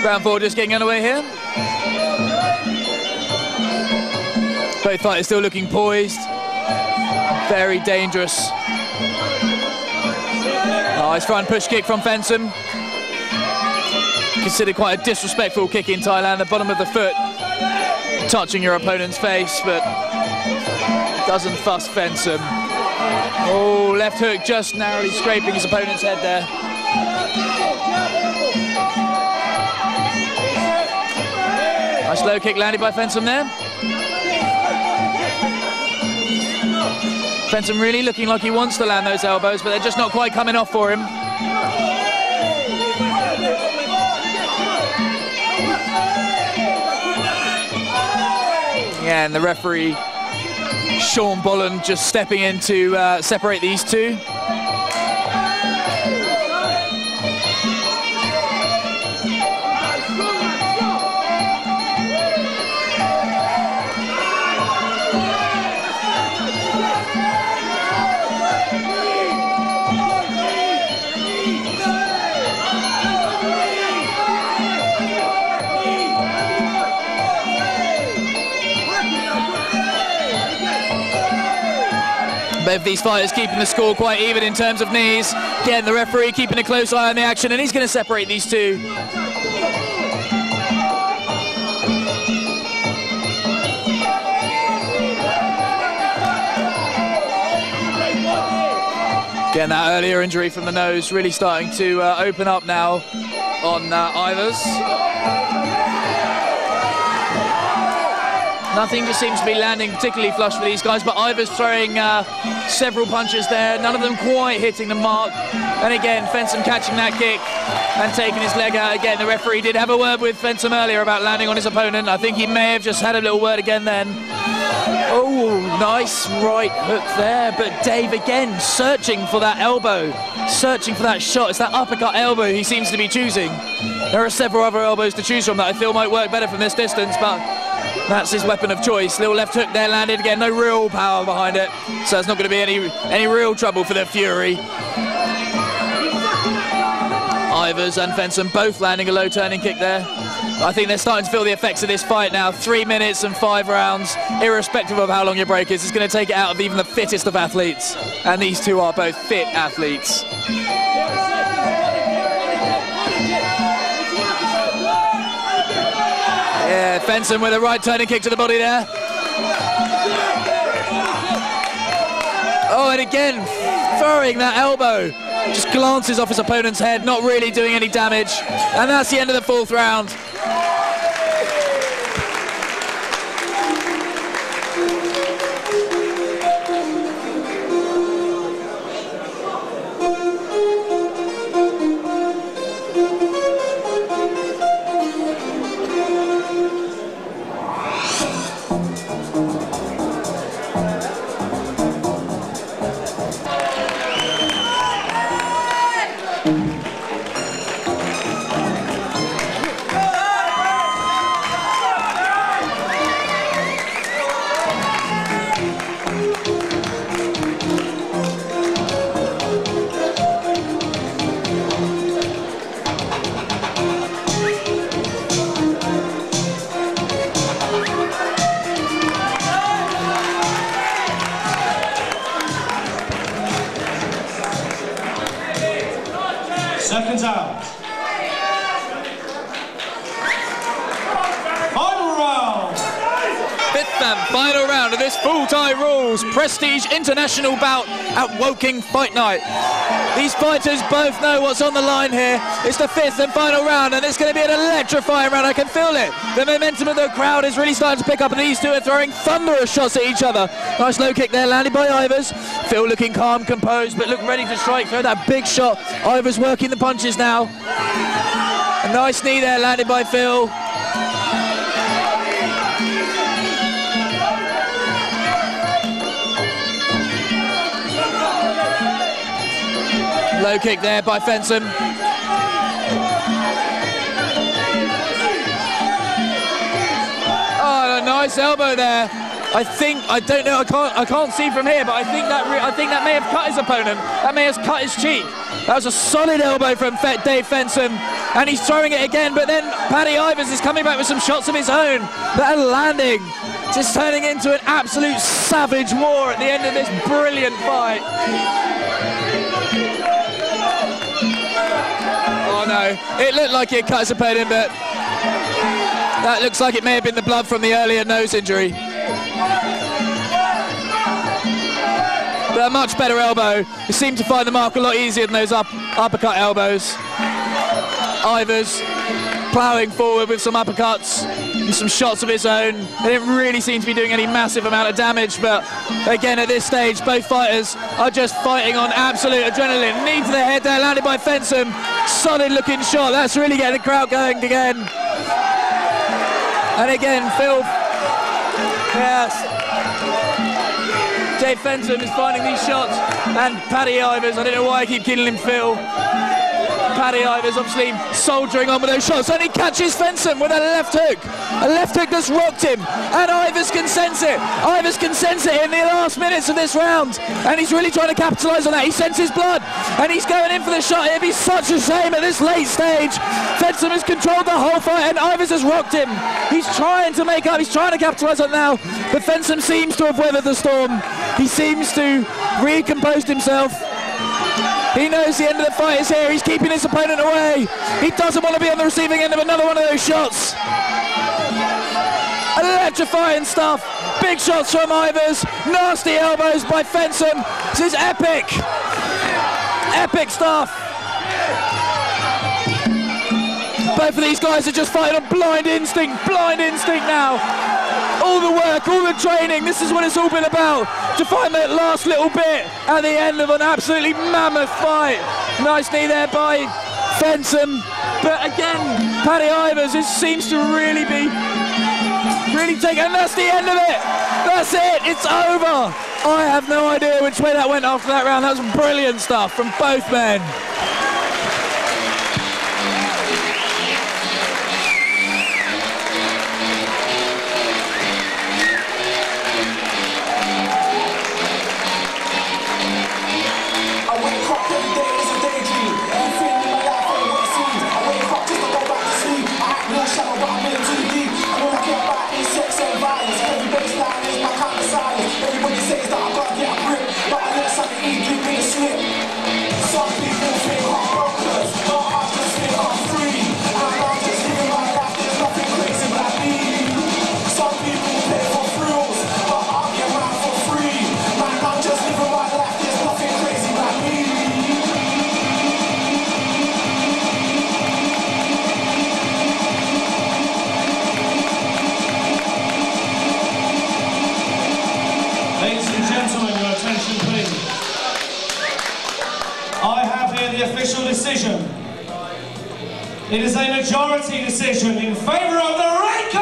Round 4 just getting underway here. Both fighters still looking poised. Very dangerous. Nice front push kick from Fensum. Considered quite a disrespectful kick in Thailand. The bottom of the foot touching your opponent's face, but doesn't fuss Fensum. Oh, left hook just narrowly scraping his opponent's head there. Nice low kick landed by Fensum there. Fensum really looking like he wants to land those elbows, but they're just not quite coming off for him. Yeah, and the referee, Sean Bolland, just stepping in to separate these two. Both these fighters keeping the score quite even in terms of knees. Again, the referee keeping a close eye on the action, and he's going to separate these two. Again, that earlier injury from the nose really starting to open up now on Ivers. Nothing just seems to be landing particularly flush for these guys, but Ivers throwing several punches there, none of them quite hitting the mark. And again, Fensum catching that kick and taking his leg out. Again, the referee did have a word with Fensum earlier about landing on his opponent. I think he may have just had a little word again then. Oh, nice right hook there, but Dave again searching for that elbow, searching for that shot. It's that uppercut elbow he seems to be choosing. There are several other elbows to choose from that I feel might work better from this distance, but that's his weapon of choice. Little left hook there landed again, no real power behind it, so it's not going to be any real trouble for the Fury. Ivers and Fensum both landing a low turning kick there. I think they're starting to feel the effects of this fight now. 3 minutes and 5 rounds, irrespective of how long your break is. It's going to take it out of even the fittest of athletes, and these two are both fit athletes. Yeah, Fensum with a right turning kick to the body there. Oh, and again, throwing that elbow. Just glances off his opponent's head, not really doing any damage. And that's the end of the 4th round. Seconds out. Final round. 5th and final round of this Full Thai Rules Prestige International bout at Woking Fight Night. These fighters both know what's on the line here. It's the 5th and final round, and it's going to be an electrifying round. I can feel it. The momentum of the crowd is really starting to pick up, and these two are throwing thunderous shots at each other. Nice low kick there, landed by Ivers. Phil looking calm, composed, but look ready to strike. Throw that big shot. Ivers working the punches now. A nice knee there, landed by Phil. Low kick there by Fensum. Oh, a nice elbow there. I don't know, I can't see from here, but I think that may have cut his opponent. That may have cut his cheek. That was a solid elbow from Dave Fensom, and he's throwing it again, but then Paddy Ivers is coming back with some shots of his own that are landing, just turning into an absolute savage war at the end of this brilliant fight. Oh no, it looked like it cut his opponent, but that looks like it may have been the blood from the earlier nose injury. But a much better elbow. He seemed to find the mark a lot easier than those uppercut elbows. Ivers ploughing forward with some uppercuts and some shots of his own. They didn't really seem to be doing any massive amount of damage, but again at this stage both fighters are just fighting on absolute adrenaline. Knee to the head there, landed by Fensom. Solid looking shot. That's really getting the crowd going again. And again, Phil, yes, Dave Fensom is finding these shots, and Paddy Ivers, I don't know why I keep killing him Phil. Paddy Ivers obviously soldiering on with those shots, and he catches Fensom with a left hook that's rocked him, and Ivers can sense it. Ivers can sense it in the last minutes of this round, and he's really trying to capitalise on that. He senses blood, and he's going in for the shot. It'd be such a shame at this late stage. Fensom has controlled the whole fight, and Ivers has rocked him. He's trying to make up, he's trying to capitalise on now, but Fensom seems to have weathered the storm. He seems to recompose himself. He knows the end of the fight is here. He's keeping his opponent away. He doesn't want to be on the receiving end of another one of those shots. Electrifying stuff. Big shots from Ivers. Nasty elbows by Fensom. This is epic. Epic stuff. Both of these guys are just fighting on blind instinct now. All the work, all the training, this is what it's all been about. To find that last little bit at the end of an absolutely mammoth fight. Nice knee there by Fensom. But again, Paddy Ivers, it seems to really take, and that's the end of it. That's it, it's over. I have no idea which way that went after that round. That was brilliant stuff from both men. Ladies and gentlemen, your attention please. I have here the official decision. It is a majority decision in favour of the red